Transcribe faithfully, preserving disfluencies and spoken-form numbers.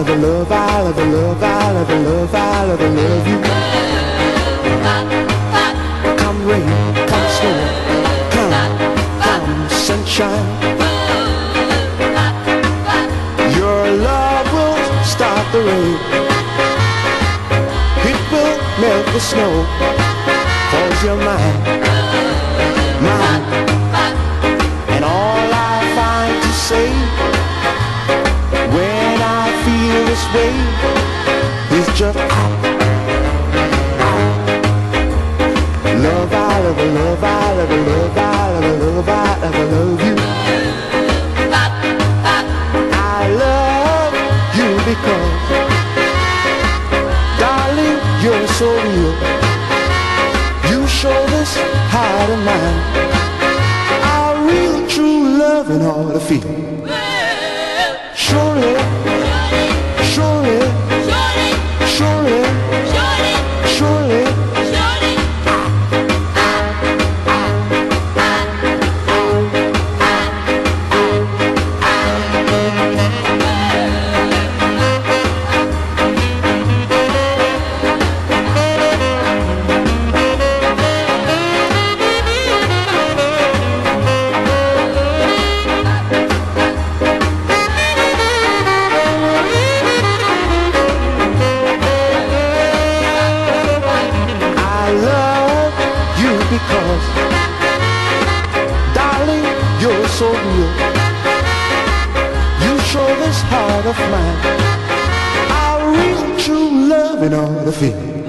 love, I love, I love, I love, I love, I love, I love, I love you. Come rain, come snow, come, come sunshine. Your love will start the rain. It will melt the snow. 'Cause you're mine, mine. And all I find to say when I feel this way is just out, out. Love, I love, I love, I love, I love, I love, I love, I love, I love you. I love you because, darling, you're so real. You show this heart of mine a real true love and all to feel. Surely, surely, surely, surely, because, darling, you're so real. You show this heart of mine a real true love and all the feel.